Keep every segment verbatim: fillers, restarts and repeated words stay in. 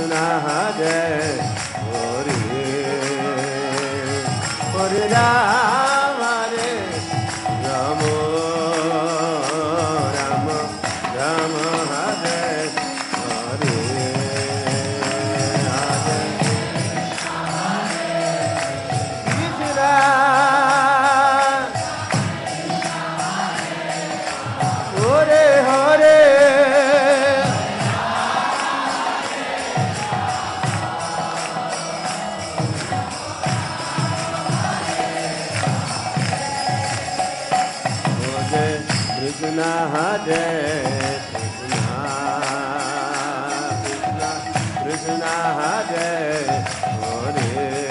Krishna Hare Hare Hare Ram Hare Ram Ram Ram Hare Hare Hare Krishna Hare Hare Krishna Hare Krishna Krishna Krishna Hare Hare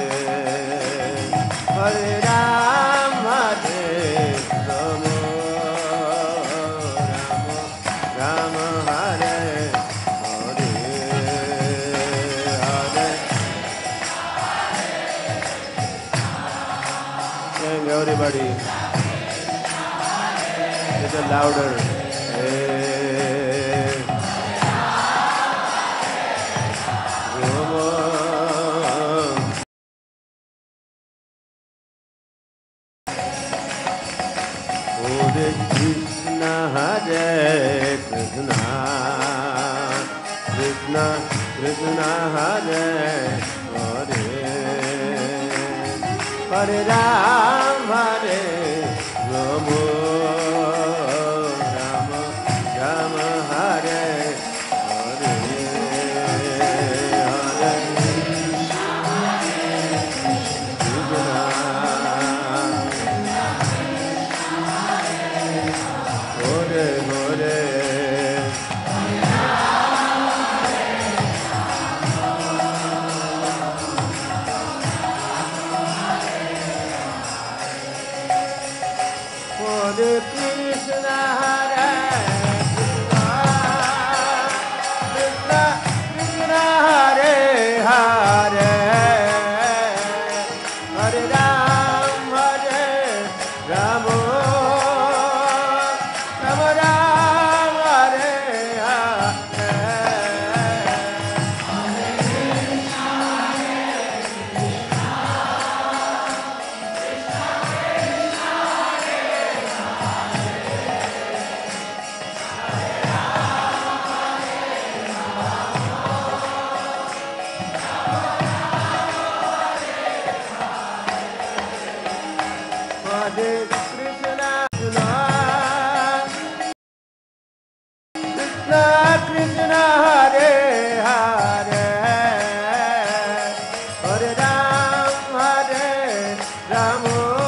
Hare Ram Hare Ram Ram Ram Hare Hare Hare Sing everybody. Little louder. Hey. Hare Krishna, Hare Krishna, Krishna Krishna, Hare Hare, Hare Ram, Hare Ram. Hare Krishna, Hare Krishna, Krishna Hare Hare, Hare Ram, Hare Ram, Ram Ram, Hare Hare. Hare Krishna, Krishna Krishna, Hare Hare, Hare Ram, Hare Ram,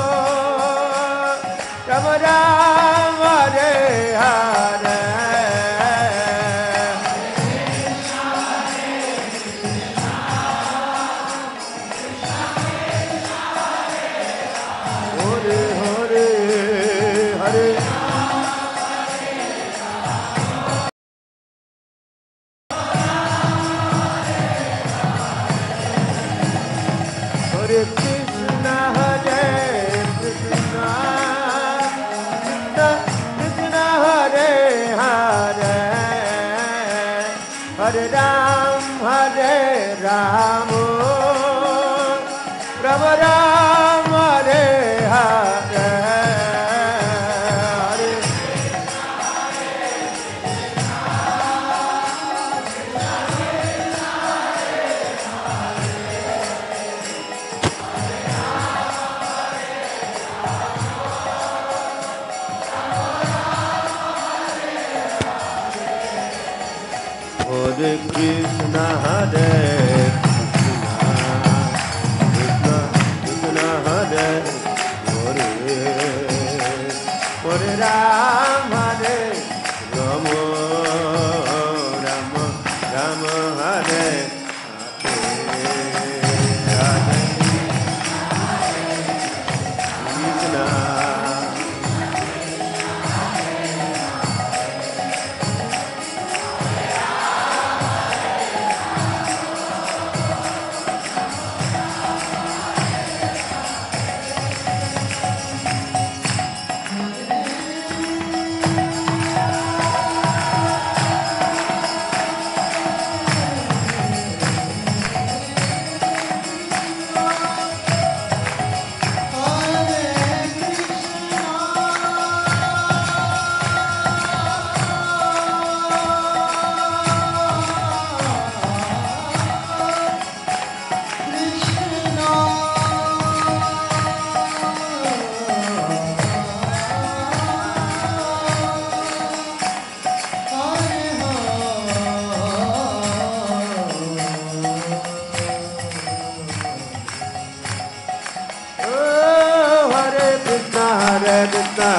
Ram Ram, Hare Hare. Hare Krishna, Hare Krishna, Krishna Krishna, Hare Hare, Hare Ram, Hare Ram, Ram Ram, Hare Hare. Hare Krishna, Hare Krishna, Krishna Krishna, Hare Hare, Hare Ram, Hare Ram, Ram Ram, Hare Hare. Krishna.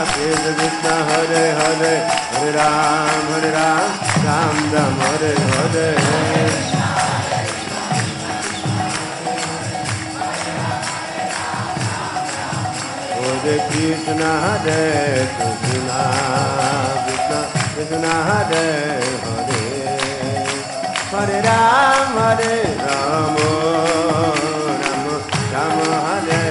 Krishna Krishna Hare Hare Hare Ram Hare Ram Ram Ram Hare Hare Hare Krishna Hare Krishna Krishna Krishna Hare Hare Hare Ram Hare Ram Ram Ram Hare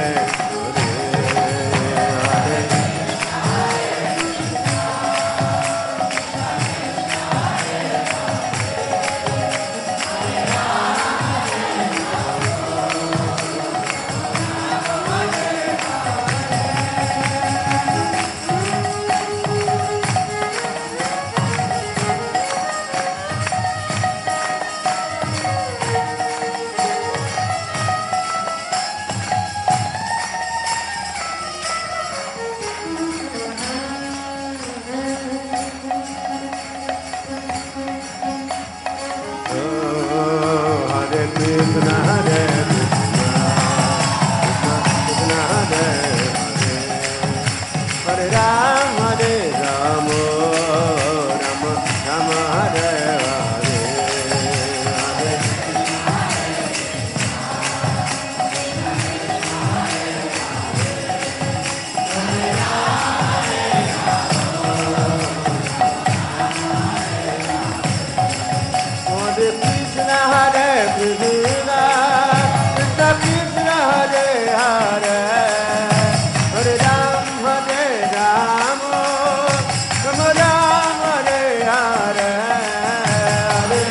Krishna Hare Krishna Krishna Hare Hare Hare Ram Hare Ram Ram Ram Hare Hare Hare Hare Krishna Hare Krishna Krishna Krishna Hare Hare Hare Ram Hare Ram Ram Ram Hare Hare Hare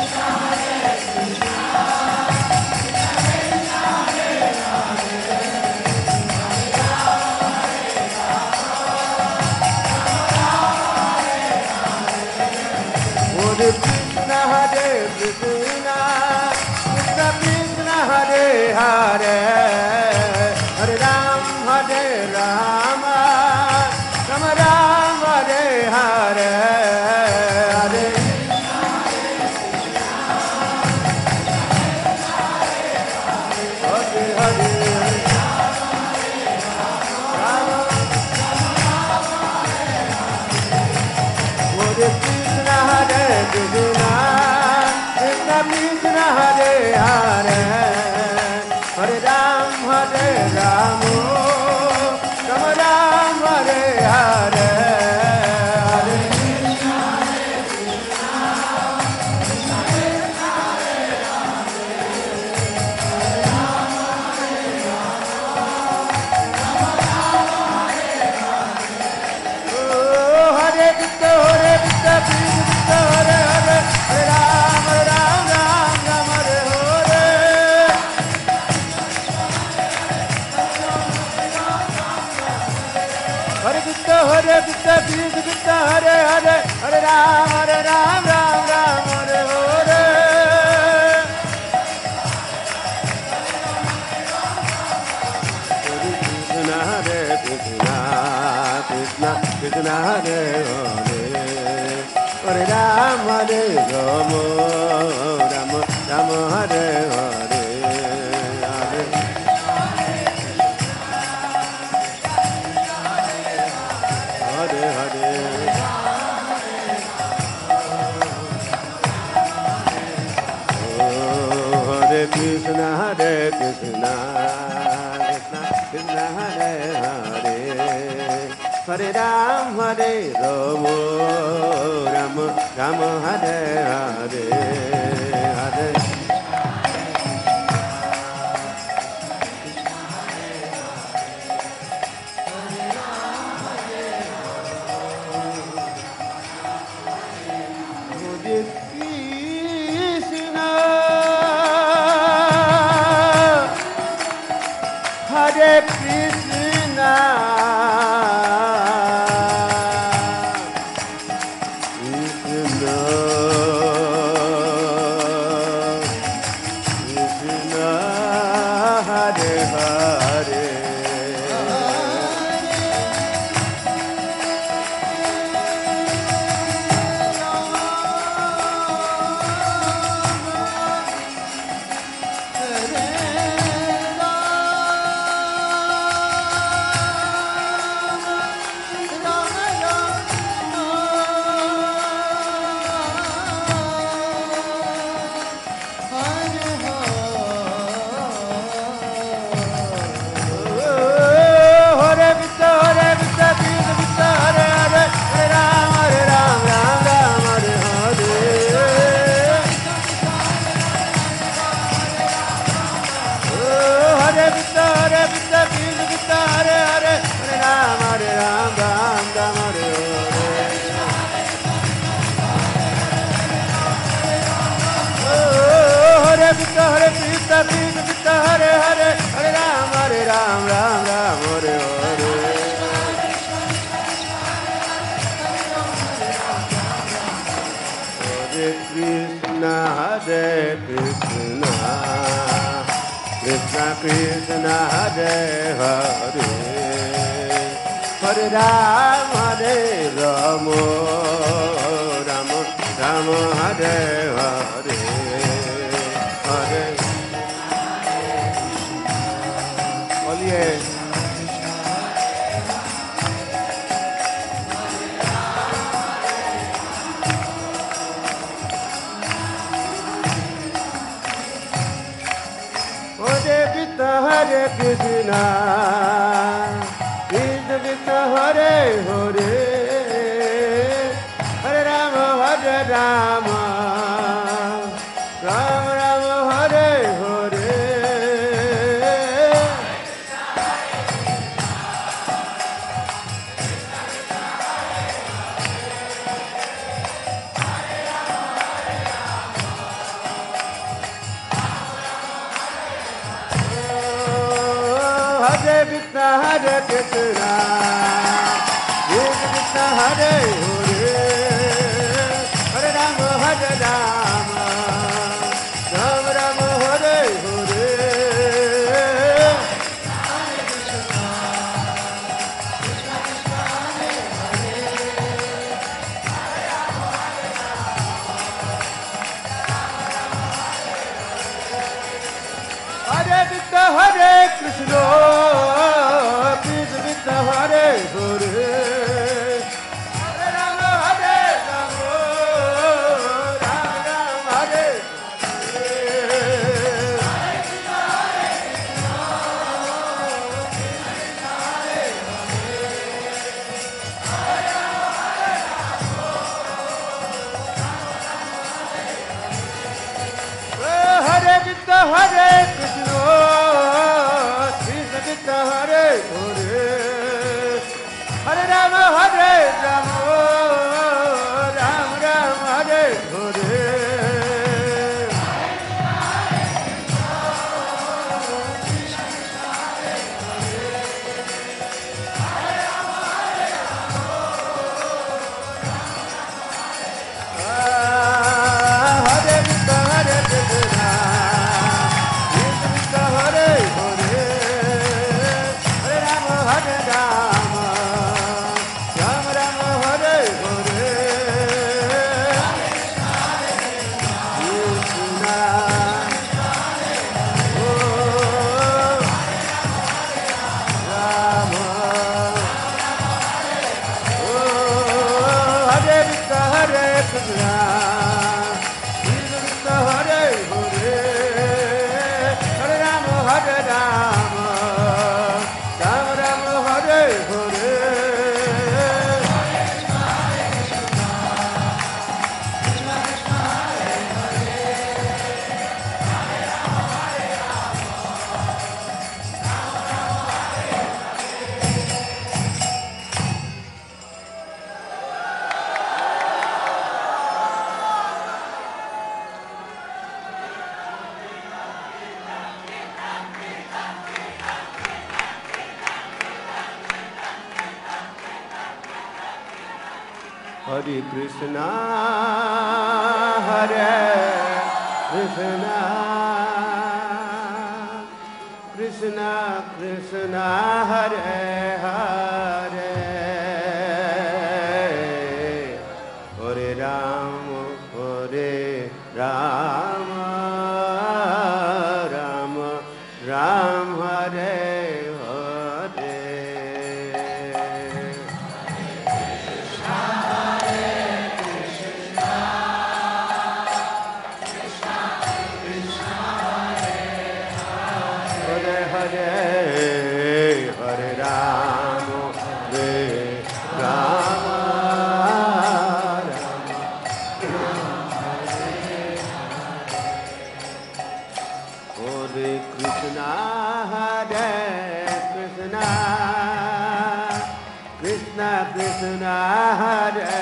Hare Krishna Hare Krishna Krishna Krishna Hare Hare Hare Ram Hare Ram Ram Ram Hare Hare Hare Hare Hare Hare Krishna Hare Krishna Krishna Krishna Hare Hare Hare Ram Hare Ram Ram Ram Hare Hare Hare Oh, Hare Krishna Hare Krishna Krishna Hare Hare Hare Ram Hare Ram Ram Ram Hare Hare Hare Krishna Hare Krishna Krishna Krishna Hare Hare Hare Ram Hare Ram Ram Ram Hare Hare Krishna Hare Krishna Krishna Krishna Hare Hare Hare Ram Hare Ram Ram Ram Hare Hare Hare Hare Hare Oh, Hare Krishna Hare Krishna Krishna Krishna Hare Hare Hare Ram Hare Ram Ram Ram Hare Hare Hare Hare Krishna Hare Krishna Krishna Krishna Hare Hare Hare Krishna Krishna Krishna Hare Hare Hare Ram Hare Ram Ram Ram Hare Hare Hare Krishna Hare Krishna Krishna Krishna Hare Hare Hare Ram Hare Ram Ram Ram Hare Hare Hare बोलिए Hare Krishna Hare Krishna Krishna Krishna Hare Hare Hare Rama Hare Rama Rama Rama Hare Hare Hare Krishna Hare Krishna Krishna Krishna Hare Hare Hare Rama Hare Rama Rama Rama Hare Hare Hare Krishna Hare Krishna Krishna Krishna Hare Hare Hare Rama Hare Rama Rama Rama Hare Hare Krishna Hare Krishna Krishna Krishna Hare Hare Hare Rama Hare Rama Rama Rama Hare Hare Hare Krishna Hare Krishna Krishna Krishna Hare Hare Hare Rama Hare Rama Rama Rama Hare Hare Krishna Oh Rama Oh Hare Krishna Hare Krishna Krishna Krishna Hare Hare Hare Rama Hare Rama Rama Rama Hare Hare Hare Krishna Hare Krishna Krishna Krishna Hare Hare Hare Rama Hare Rama Rama Rama Hare Hare Hare Rama Hare Rama Hare Krishna Hare Krishna Krishna Krishna Hare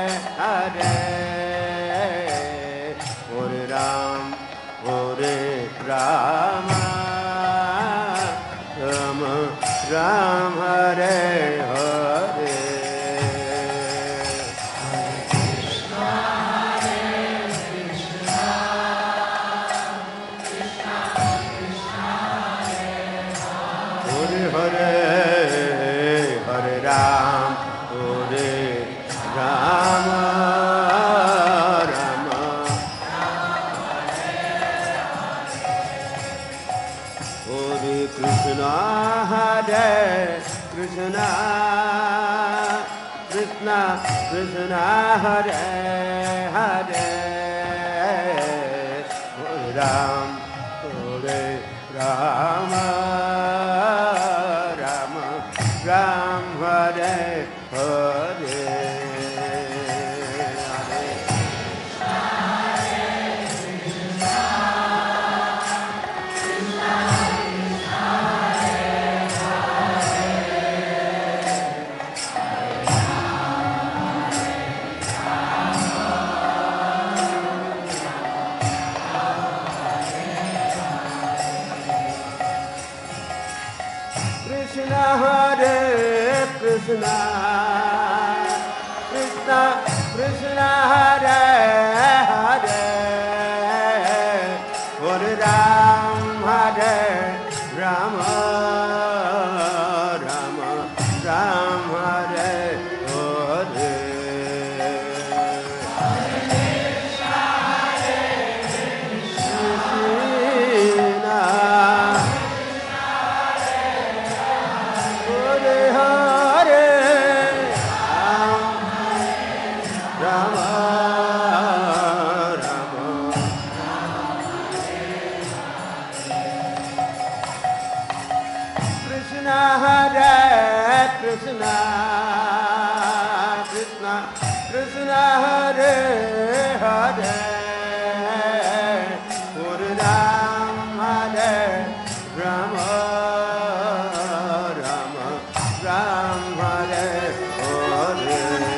Hare Hare Ram Hare Krishna Hare Hare Hare Ram Hare Rama Rama Ram Hare Hare Krishna Hare Krishna Krishna Krishna Hare Hare Hare Ram Hare Rama Rama Ram Hare Hare Krishna Krishna Krishna Hare Hare Hare Ram Hare Rama Rama Ram Hare Hare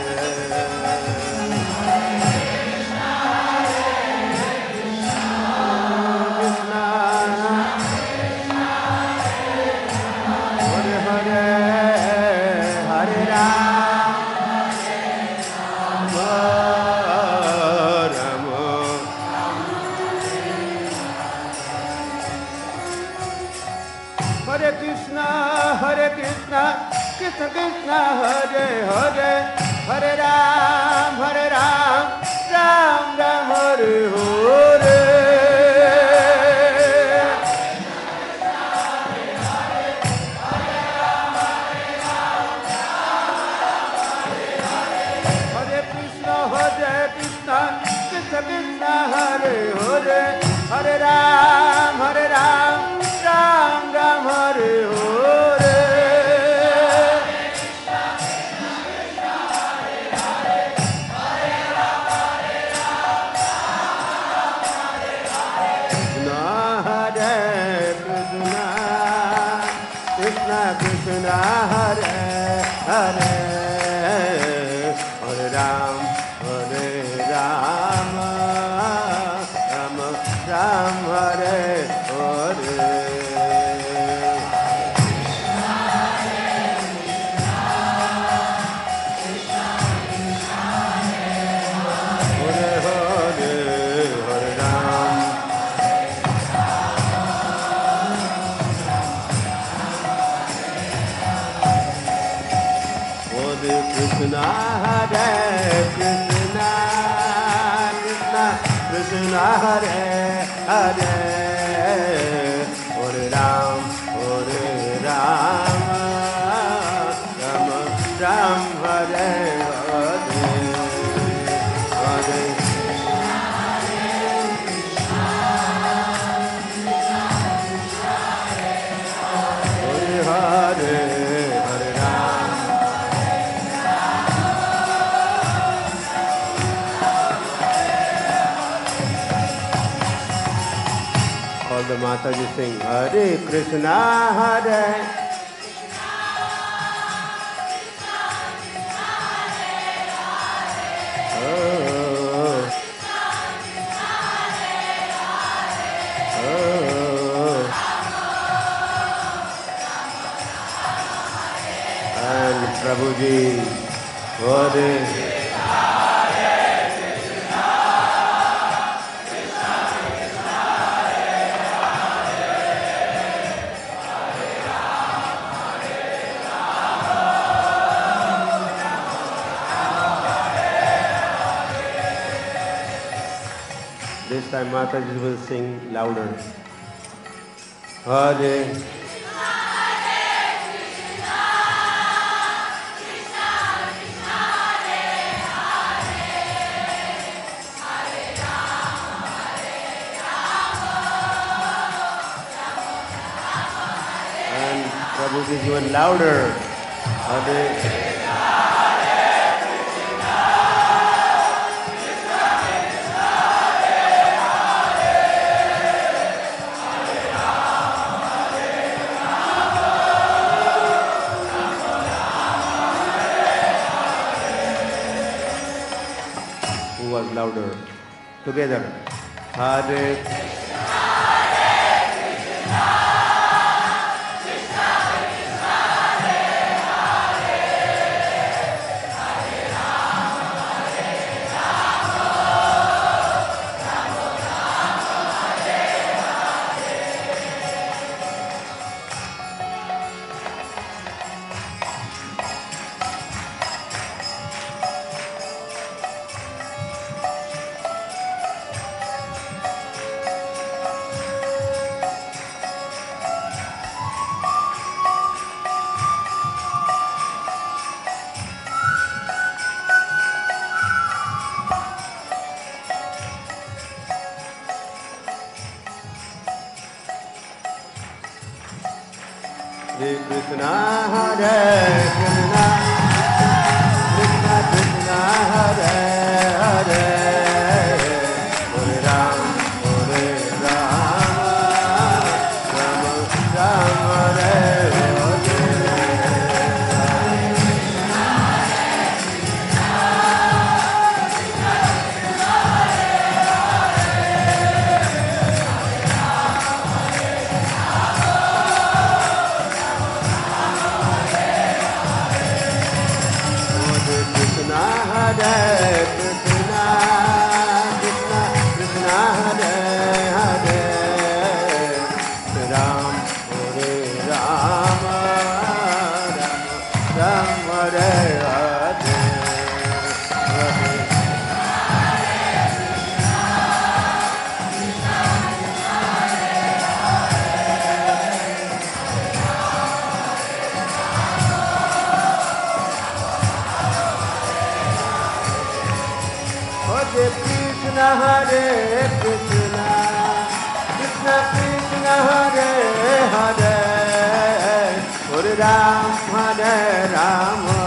Krishna Krishna Hare Hare Hare Ram Hare Ram Ram Ram Hare Hare Hare Krishna Hare Krishna Krishna Krishna Hare Hare Hare Ram Hare Ram Ram Ram Hare Hare Krishna Hare Hare Hare Ram Hare Rama Rama Ram Hare Hare Krishna Hare Krishna Krishna Krishna Hare Hare Hare Ram Hare Rama Rama Ram Hare Hare Hare Hare Hare Ram all the Mataji sing Hare Krishna Hare oh. Oh. And Prabhuji Hare This time Mataji will sing louder. Hare This is even louder. Hare Who was louder? Together. Hare Krishna Hare Krishna Krishna Krishna Hare Hare Hare Ram Hare Ram Ram Ram Hare Hare Krishna, Krishna Krishna Hare Hare, Ram Hare Rama, Ram Ram Hare Hare. Hare Krishna, Hare Krishna, Krishna Krishna Hare Hare, Hare Ram, Hare Rama.